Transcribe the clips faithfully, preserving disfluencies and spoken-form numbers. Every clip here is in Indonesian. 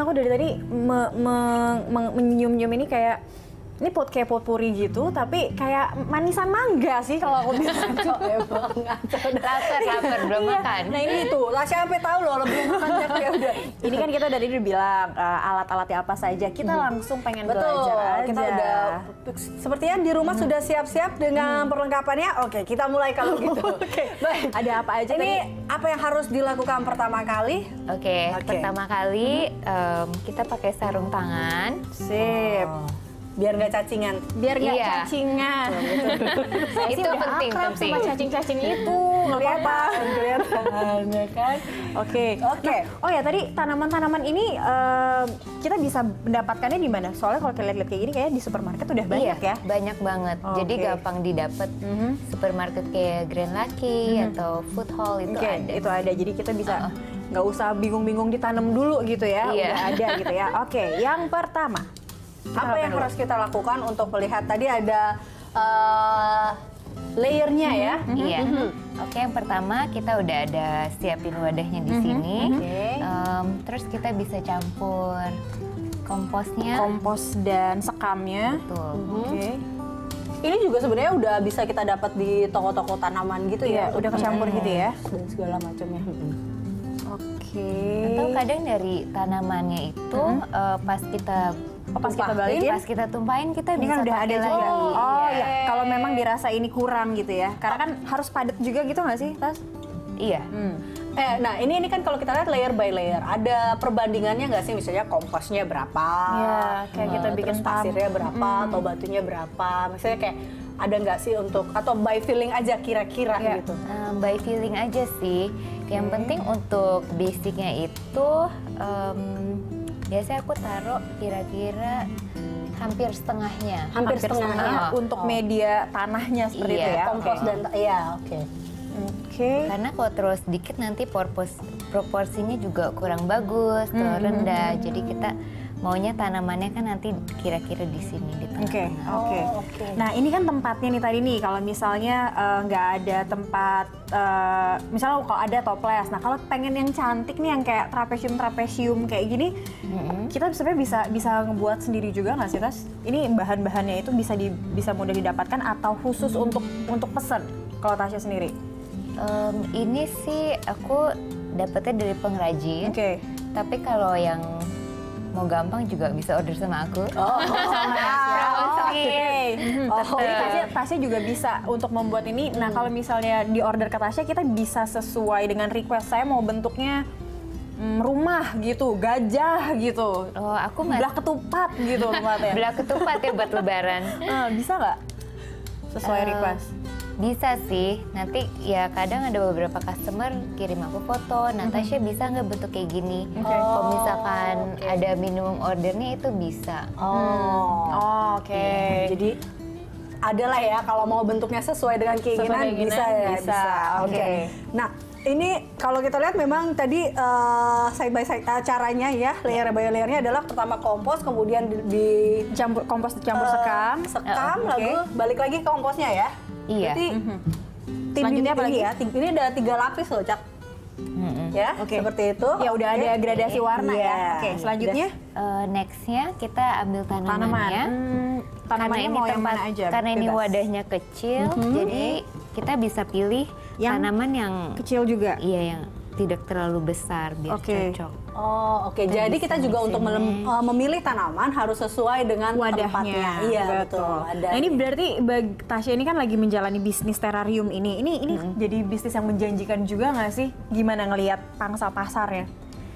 aku dari tadi me, me, me, menyium-nyium ini kayak ini pot kayak potpuri gitu, tapi kayak manisan mangga sih kalau aku bilang. Lapar, lapar, belum Iya. makan. Nah ini itu, Tasya sampai tahu loh, belum makan ya udah. Ini kan kita dari udah bilang uh, alat-alatnya apa saja, kita hmm. langsung pengen Betul, belajar aja. kita udah sepertinya di rumah hmm. sudah siap-siap dengan hmm. perlengkapannya. Oke, kita mulai kalau gitu. Oke, baik. Ada apa aja ini tadi? apa yang harus dilakukan pertama kali? Oke, Oke. pertama kali um, kita pakai sarung tangan. Sip. Oh. Biar nggak cacingan. Biar nggak Iya. cacingan. Saya sih Itu udah penting, akrab penting. sama cacing-cacing itu, nggak apa-apa. Kelihatan, ya kan? Oke. Oke. Nah, oh ya tadi tanaman-tanaman ini eh, kita bisa mendapatkannya di mana? Soalnya kalau kita lihat-lihat kayak gini kayak di supermarket udah banyak Iya, ya. banyak banget. Oke. Jadi gampang didapat. Mhm. Supermarket kayak Grand Lucky Mhm. atau Food Hall itu Oke, ada. itu ada. Jadi kita bisa Uh-uh. nggak usah bingung-bingung ditanam dulu gitu ya. Iya. Udah ada gitu ya. Oke, yang pertama. Kita Apa yang lakukan harus kita lakukan untuk melihat tadi ada uh, layernya ya? Iya. Oke, yang pertama kita udah ada siapin wadahnya di Mhm, sini. mhm. Oke. Em, terus kita bisa campur komposnya. Kompos dan sekamnya. Betul. Oke. Ini juga sebenarnya udah bisa kita dapat di toko-toko tanaman gitu Iya, ya? udah kecampur gitu ya. Dan segala macamnya. Oke. Atau kadang dari tanamannya itu eh, pas kita Oh, pas kita tumpahin, balikin, pas kita tumpahin kita ini bisa kan udah ada pakai juga. lagi. Oh Iya. ya, kalau memang dirasa ini kurang gitu ya. Karena kan harus padat juga gitu nggak sih, Tas? Iya. Hmm. Eh, nah ini ini kan kalau kita lihat layer by layer, ada perbandingannya nggak sih? Misalnya komposnya berapa? Iya, kayak kita eh, bikin terus tam- pasirnya berapa atau batunya berapa? Misalnya kayak ada nggak sih untuk atau by feeling aja kira-kira Iya. gitu? Eh, by feeling aja sih. Yang penting untuk basicnya itu em, biasanya aku taruh kira-kira hampir setengahnya. Hampir, setengahnya untuk Oh. media tanahnya seperti Iya, itu ya. kompos Oke. dan iya oke. Oke. Karena kalau terus dikit nanti propos- proporsinya juga kurang bagus, Hmm, terlalu rendah. Jadi kita maunya tanamannya kan nanti kira-kira di sini di Oke, tengah-tengah. oke. Oh, oke. Nah ini kan tempatnya nih tadi nih, kalau misalnya eh, nggak ada tempat, eh, misalnya kalau ada toples, nah kalau pengen yang cantik nih yang kayak trapesium-trapesium kayak gini, kita sebenarnya bisa bisa ngebuat sendiri juga nggak sih, Tas? Ini bahan-bahannya itu bisa di, bisa mudah didapatkan atau khusus untuk untuk pesan kalau Tasya sendiri? Em, ini sih aku dapetnya dari pengrajin. Oke. Tapi kalau yang mau gampang juga bisa order sama aku. Oh, Sama Tasya. Oke. Oh, Oh, jadi iya. Tasya, Tasya juga bisa untuk membuat ini. Nah, kalau misalnya di order ke Tasya, kita bisa sesuai dengan request saya mau bentuknya mm, rumah gitu, gajah gitu, Oh, aku nggak belah ketupat gitu tempatnya. belah ketupat ya buat lebaran. Eh, bisa nggak sesuai Eh, request? Bisa sih. Nanti ya kadang ada beberapa customer kirim aku foto. Natasha bisa nggak bentuk kayak gini? Oke. Kalau misalkan oke. ada minimum ordernya itu bisa. Oh. Oh, oke. Jadi adalah ya kalau mau bentuknya sesuai dengan keinginan, keinginan, bisa ya bisa. Oke. Oke. Nah ini kalau kita lihat memang tadi eh, side by side eh, caranya ya layer by layernya adalah pertama kompos kemudian di, di Campur kompos campur eh, sekam. sekam Eh, lalu oke. balik lagi ke komposnya ya. Iya. Berarti Mhm. tim Selanjutnya ini apa lagi? ya tim- ini ada tiga lapis loh Cak. Mm-mm. Ya Oke. seperti itu. Ya udah Oke. ada gradasi warna Iya. ya. Oke, selanjutnya Eh, nextnya kita ambil tanaman. tanamannya. Hmm, Karena tanamannya ini mau yang tempat, mana aja? karena ini bebas. wadahnya kecil, jadi kita bisa pilih Yang tanaman yang kecil juga. iya yang tidak terlalu besar biar Oke. cocok. Oh oke, Kita jadi bisa kita juga mix untuk and melem- match. eh, memilih tanaman harus sesuai dengan tempatnya. Wadahnya. Iya betul. Ada. Nah ini berarti bagi Tasya ini kan lagi menjalani bisnis terarium ini. Ini ini jadi bisnis yang menjanjikan juga nggak sih? Gimana ngelihat pangsa pasarnya?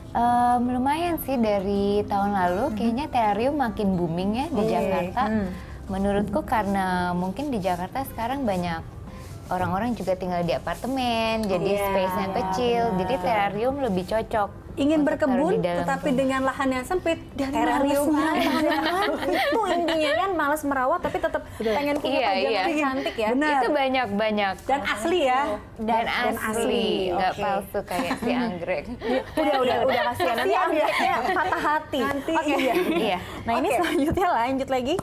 Em, lumayan sih dari tahun lalu kayaknya terarium makin booming ya di Oke. Jakarta. Hmm. Menurutku karena mungkin di Jakarta sekarang banyak orang-orang juga tinggal di apartemen, jadi Iya, space-nya kecil, benar. jadi terarium lebih cocok. ingin untuk taruh berkebun di dalam tetapi rumah. dengan lahan yang sempit Dan terarium males merawat. Itu intinya kan malas merawat tapi tetap pengen punya Iya, pajangan iya. yang cantik ya. Benar. Itu banyak-banyak. dan asli ya. Dan, dan asli, asli, nggak oke. palsu kayak si anggrek. Udah udah udah kasihan nanti Kasihan ya. anggreknya patah hati. Nanti Oke. iya. Iya. Nah ini Oke. selanjutnya lanjut lagi.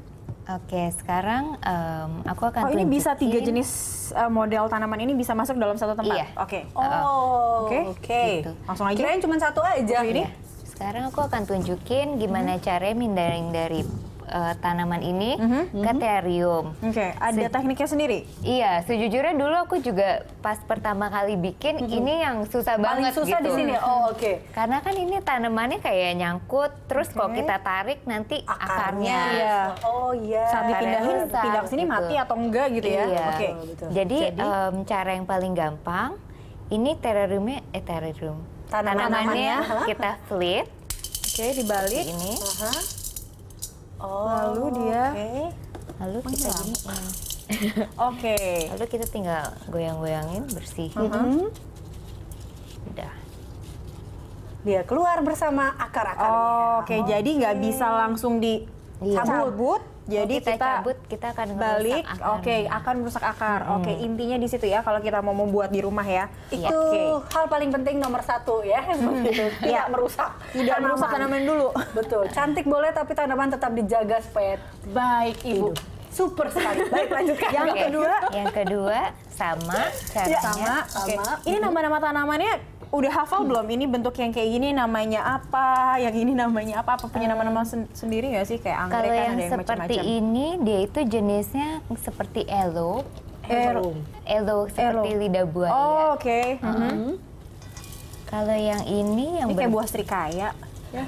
Oke, sekarang em, aku akan Oh ini bisa tiga tunjukin- jenis uh, model tanaman ini bisa masuk dalam satu tempat. Iya. Oke. Oh, Oke. oke. Gitu. Langsung aja. Kirain cuma satu aja. Ini? Iya. sekarang aku akan tunjukin gimana caranya mindahin dari uh, tanaman ini Mhm. ke terarium. Oke, ada Se- tekniknya sendiri? Iya, sejujurnya dulu aku juga pas pertama kali bikin ini yang susah Paling banget susah gitu. di sini. Oh, oke. Karena kan ini tanamannya kayak nyangkut, terus kalau kita tarik nanti akarnya. Iya. Oh iya. Saat dipindahin, rusak, pindah ke sini gitu. mati atau enggak gitu ya? Iya. Oke. betul. Jadi, Jadi? em, cara yang paling gampang, ini terariumnya, eh terarium. Tanaman- Tanamannya tanamannya. kita flip Oke, dibalik. ini, Aha. Oh, Lalu dia- oke. lalu kita gini. Oke. Lalu kita tinggal goyang-goyangin, bersihin. Mhm. Udah. Dia keluar bersama akar-akarnya. Oh, Oke, jadi nggak bisa langsung Iya. dicabut. Jadi kita, kita, cabut, kita akan balik. ngerusak akarnya. Oke, akan merusak akar. Oke, intinya di situ ya kalau kita mau membuat di rumah ya. Itu Oke. hal paling penting nomor satu ya, seperti itu. Tidak merusak. Tidak merusak tanaman dulu. Betul. Cantik boleh, tapi tanaman tetap dijaga supaya Baik, Ibu. hidup. Super sekali. Baik, lanjutkan. Yang Oke, kedua? yang kedua sama caranya. Sama. Oke. Sama. Ini nama-nama tanamannya udah hafal belum? Ini bentuk yang kayak gini namanya apa? Yang ini namanya apa? Apa punya nama-nama sen- sendiri nggak sih? Kayak anggrek Kalau kan yang ada yang seperti macam-macam. ini, dia itu jenisnya seperti elo. Elo. Elo seperti Elo. lidah buaya. Oh, oke. Mhm. Kalau yang ini yang Ini kayak ber- buah serikaya. Ya.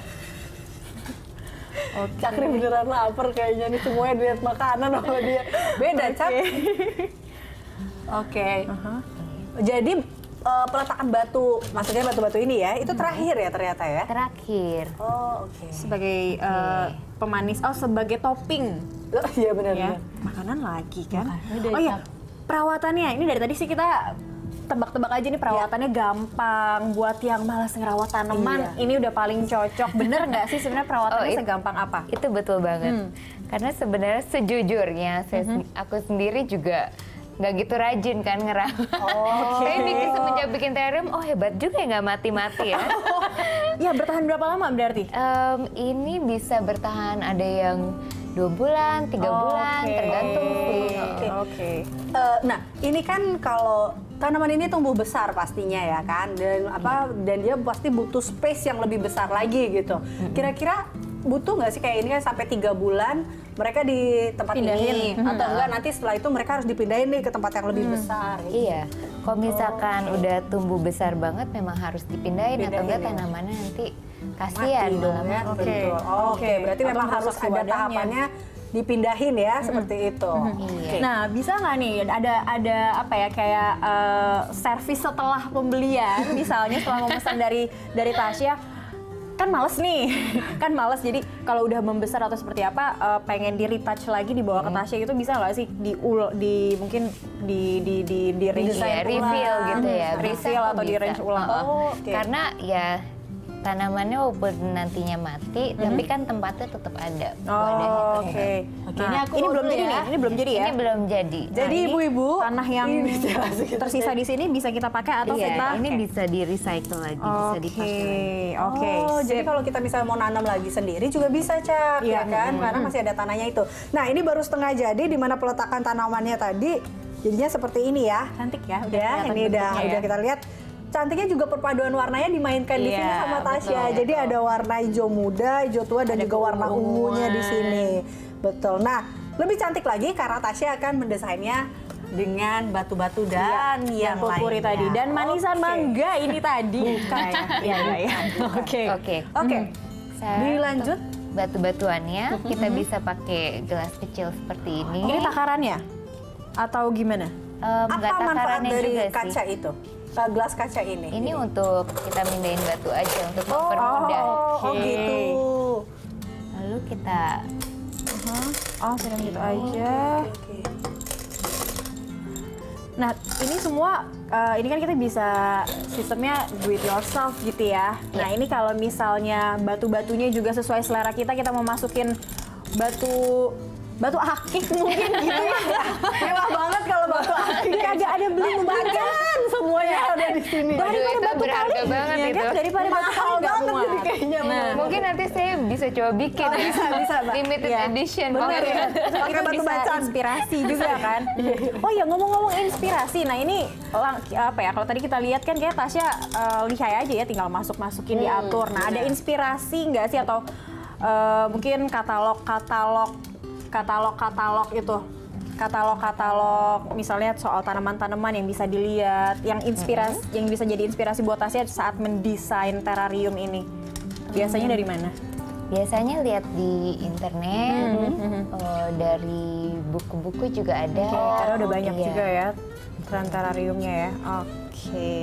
Oke. Cakri beneran lapar kayaknya nih, semuanya dilihat makanan sama dia. Beda, Cak. Oke. Jadi eh, peletakan batu, maksudnya batu-batu ini ya, itu terakhir ya ternyata ya? terakhir. Oh, oke. Sebagai eh, pemanis, oh sebagai topping Oh, iya benar ya. benar. Makanan lagi kan? Makanan udah Oh iya, siap. perawatannya ini dari tadi sih kita tebak-tebak aja nih perawatannya gampang buat yang malas ngerawat tanaman. Iya. Ini udah paling cocok. Bener nggak sih sebenarnya perawatannya Oh, it- segampang apa? Itu betul banget. Hmm. Karena sebenarnya sejujurnya saya sen- aku sendiri juga nggak gitu rajin kan ngerawat. Oh. Saya bikin semenjak bikin terarium, oh hebat juga ya nggak mati-mati ya. Ya bertahan berapa lama berarti? Em, ini bisa bertahan ada yang dua bulan, tiga bulan, Oke. tergantung sih. Oke. Oke. Eh, nah, ini kan kalau tanaman ini tumbuh besar pastinya ya kan, dan apa dan dia pasti butuh space yang lebih besar lagi gitu. Kira-kira butuh nggak sih kayak ini kan sampai tiga bulan mereka di tempat Pindahin. ini, atau enggak nanti setelah itu mereka harus dipindahin nih ke tempat yang lebih besar. Gitu. Iya, kalau misalkan udah tumbuh besar banget memang harus dipindahin, atau Pindahin enggak ya. tanamannya nanti kasihan Mati dong lama ya. Oke. Betul. Oh, Oke, Oke. berarti Atau memang merusak harus si ada wadahnya. tahapannya dipindahin ya seperti itu. Iya. Nah, bisa nggak nih ada ada apa ya kayak eh, servis setelah pembelian, misalnya setelah memesan dari dari Tasya, kan males nih, kan males. Jadi kalau udah membesar atau seperti apa, eh, pengen di retouch lagi dibawa ke Tasya gitu bisa nggak sih di ul di mungkin di di di di range Iya, refill gitu ya. Hmm, Bisa refill kok atau di bisa. range ulang. Heeh. Oh, oke. Karena ya tanamannya walaupun nantinya mati, tapi kan tempatnya tetap ada. wadahnya Oh, tetap oke. Oke, Nah, ini aku ini belum dulu jadi ya. nih, ini belum jadi ya. Ini belum jadi. Jadi Nah, ini ibu-ibu, tanah yang ini bisa kita tersisa di sini bisa kita pakai atau Iya, kita ini bisa di recycle lagi, bisa Oke, dipakai lagi. oke. Oh, jadi sip. kalau kita misalnya mau nanam lagi sendiri juga bisa, Cak, Iya, ya kan? Karena masih ada tanahnya itu. Nah, ini baru setengah jadi di mana peletakan tanamannya tadi jadinya seperti ini ya. Cantik ya, udah Ya, kelihatan ini udah bentuknya ya. udah kita lihat. Cantiknya juga perpaduan warnanya dimainkan di Iya, sini sama Tasya. betul, Jadi ada warna hijau muda, hijau tua dan Ada juga warna ungunya di keunguan. sini. Betul. Nah, lebih cantik lagi karena Tasya akan mendesainnya dengan batu-batu dan yang purpuri lainnya. tadi dan manisan Oke. mangga ini tadi. Bukan. Iya, iya, iya. Oke. Oke. Oke. Saya- Dilanjut. Batu-batuannya kita bisa pakai gelas kecil seperti ini. Ini takarannya atau gimana? Em, nggak Apa manfaat takarannya dari juga kaca sih. itu? Uh, gelas kaca ini. Ini untuk kita mindahin batu aja untuk mempermudah. Oh, oh Oke. gitu. Lalu kita Oh, sedang gitu aja. Oke. Nah, ini semua eh, ini kan kita bisa sistemnya do it yourself gitu ya. Nah, ini kalau misalnya batu-batunya juga sesuai selera kita, kita mau masukin batu batu akik mungkin gitu ya. Mewah banget kalau batu akik. Kagak ada beli Bahkan semuanya ada di sini. Waduh, itu batu berharga kali, banget ya itu. kan? Daripada batu Mahal kali nggak banget muat. jadi kayaknya. Nah, mungkin nanti saya bisa coba bikin. Oh, ya. bisa, bisa, Mbak. Limited Iya. edition. Bener pokoknya. ya? Pakai Pakai batu bisa bacaan. inspirasi juga kan. Oh ya ngomong-ngomong inspirasi, nah ini lang, apa ya? Kalau tadi kita lihat kan kayak Tasya uh, lihai aja ya, tinggal masuk-masukin diatur. Nah ada inspirasi nggak sih atau uh, mungkin katalog-katalog, katalog-katalog itu, katalog-katalog misalnya soal tanaman-tanaman yang bisa dilihat, yang inspirasi, yang bisa jadi inspirasi buat Tasya saat mendesain terrarium ini. Biasanya dari mana? Biasanya lihat di internet, oh, dari buku-buku juga ada. Oke, karena udah banyak Iya. juga ya tren terrariumnya ya. Oke.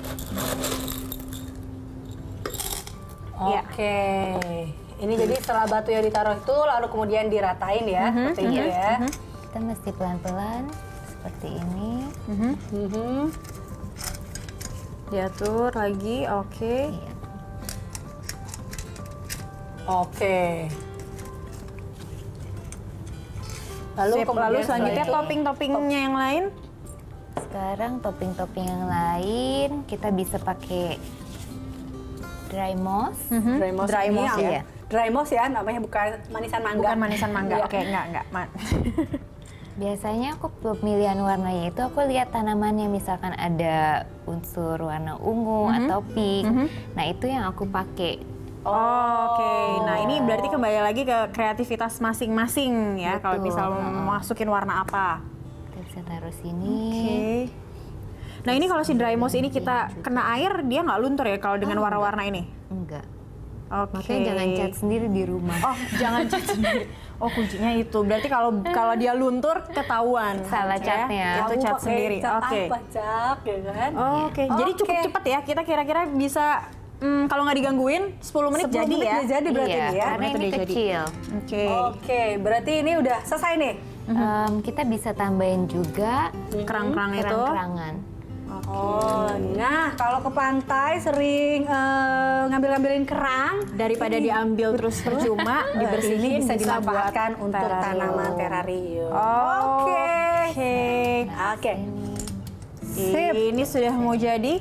Iya. Oke. Ini jadi setelah batu yang ditaruh itu lalu kemudian diratain ya, seperti itu ya. Kita mesti pelan-pelan seperti ini. Mhm. Diatur lagi, oke. Iya. Oke. Lalu Sip, kemudian lalu selanjutnya setelah itu- topping-toppingnya yang lain. Sekarang topping-topping yang lain kita bisa pakai dry moss. Dry moss, Dry ini moss, yang- iya. Dry moss ya, namanya bukan manisan mangga. Bukan manisan mangga. Iya. Oke, enggak, enggak. Ma- Biasanya aku pemilihan warnanya itu aku lihat tanamannya misalkan ada unsur warna ungu atau pink. Nah itu yang aku pakai. Oh, oke. Nah, ini berarti kembali lagi ke kreativitas masing-masing ya. Kalau Betul. misal mau masukin warna apa. Kita bisa taruh sini. Oke. Nah, ini kalau si dry moss ini kita kena air, dia nggak luntur ya kalau dengan warna-warna ini? Enggak. Oke. Makanya jangan cat sendiri di rumah. Oh, jangan cat sendiri. Oh, kuncinya itu. Berarti kalau kalau dia luntur ketahuan. Salah ya. catnya. Itu Kamu cat pakai sendiri. cat Oke. apa, Cak, ya kan? Oh, Oke. Jadi cukup Oke. cepat ya. Kita kira-kira bisa hmm, kalau nggak digangguin sepuluh menit sepuluh jadi menit ya. dia jadi berarti Iya, nih ya. karena Itu ini dia jadi. kecil. Oke. Oke, berarti ini udah selesai nih. Em, kita bisa tambahin juga Kerang-kerang itu. kerang-kerangan. Oh, nah kalau ke pantai sering eh, ngambil-ngambilin kerang Daripada ini diambil terus percuma, berarti dibersihin ini bisa buat dimanfaatkan untuk terrarium. tanaman terrarium. Oke. Oke. Oke. Sip. Ini sudah mau jadi.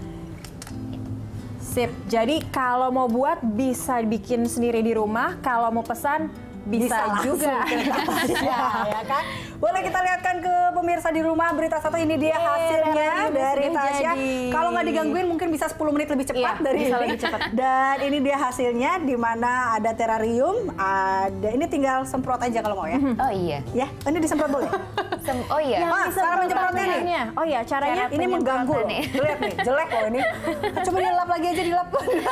Sip. Jadi kalau mau buat bisa bikin sendiri di rumah, kalau mau pesan bisa, langsung juga. ke Tasya, ya kan? Boleh kita lihatkan ke pemirsa di rumah berita satu ini dia Yeay, hasilnya terrarium dari sudah Tasya. jadi. Kalau nggak digangguin mungkin bisa sepuluh menit lebih cepat Iya, dari bisa ini. lebih cepat. Dan ini dia hasilnya di mana ada terrarium, ada ini tinggal semprot aja kalau mau ya. Oh iya. Ya, ini disemprot boleh. Sem- oh iya. Wah, cara menyemprotnya nih. Caranya. Oh ya, caranya Cara Ini mengganggu loh. penyemprotannya. Lihat nih, jelek loh ini. Coba dilap lagi aja, dilap.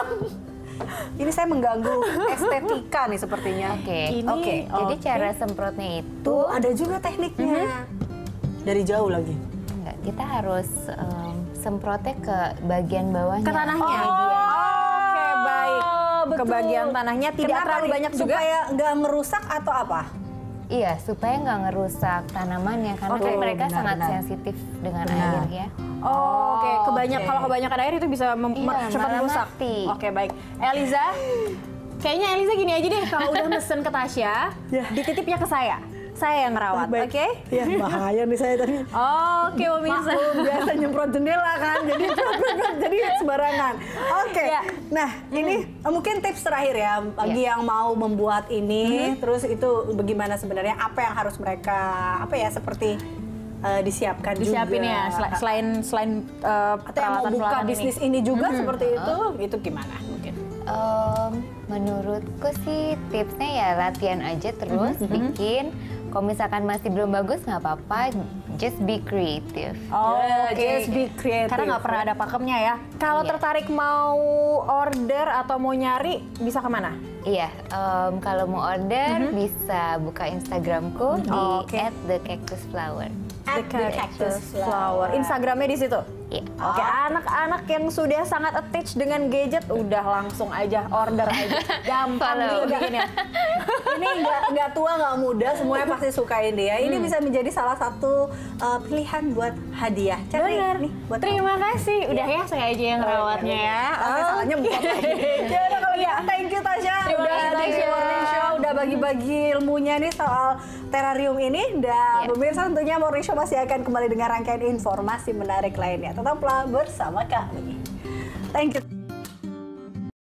Ini saya mengganggu estetika nih sepertinya. Oke. Ini- Oke. Jadi oke. cara semprotnya itu Tuh, ada juga tekniknya. Dari jauh lagi. enggak, kita harus em, semprotnya ke bagian bawahnya. ke tanahnya. Bagian- Oke, baik. Ke betul. bagian tanahnya tidak Kenapa terlalu nih? banyak juga. Supaya nggak merusak atau apa? Iya, supaya nggak ngerusak tanamannya karena Oke, kan mereka benar, sangat benar. sensitif dengan Benar. air ya. Oh, oke. Kebanyak oke. kalau kebanyakan air itu bisa mem- Iya, mer- cepat malah rusak. mati. Oke, baik. Eliza, kayaknya Eliza gini aja deh. Kalau udah mesen ke Tasya, Ya. dititipnya ke saya. Saya yang ngerawat, Baik. oke? Ya, bahaya nih saya tadi. Oke, pemirsa. Maklum, biasa nyemprot jendela kan, jadi jadi sembarangan. Oke, Ya. nah ini eh, mungkin tips terakhir ya bagi yang mau membuat ini, terus itu bagaimana sebenarnya apa yang harus mereka apa ya seperti eh, disiapkan Disiapin juga. ya, sel- selain selain uh, Atau yang mau buka peralatan-peralatan bisnis ini. ini juga seperti itu, itu gimana mungkin? Em, menurutku sih tipsnya ya latihan aja terus bikin. Kalau misalkan masih belum bagus nggak apa-apa, just be creative. Oh, Yeah, oke. just be creative. Karena nggak pernah ada pakemnya ya. Kalau Iya. tertarik mau order atau mau nyari, bisa kemana? Iya, em, kalau mau order bisa buka Instagramku di Oke. at the cactus flower. At the Cactus Flower. Instagramnya di situ. Iya. Oke, anak-anak yang sudah sangat attached dengan gadget, udah langsung aja order aja. Gampang Follow. juga bikinnya. Ini nggak nggak tua nggak muda, semuanya pasti sukain dia. Ini bisa menjadi salah satu uh, pilihan buat hadiah. Cari Benar. nih buat Terima kasih. Udah ya, saya aja yang rawatnya ya. Oke, salahnya bukan lagi. Ya udah kalau gitu, thank you Tasya. Terima udah kasih, di Tasya. Morning Show, udah bagi-bagi ilmunya nih soal terrarium ini. Dan Iya. pemirsa tentunya Morning Show masih akan kembali dengan rangkaian informasi menarik lainnya. Tetaplah bersama kami. Thank you.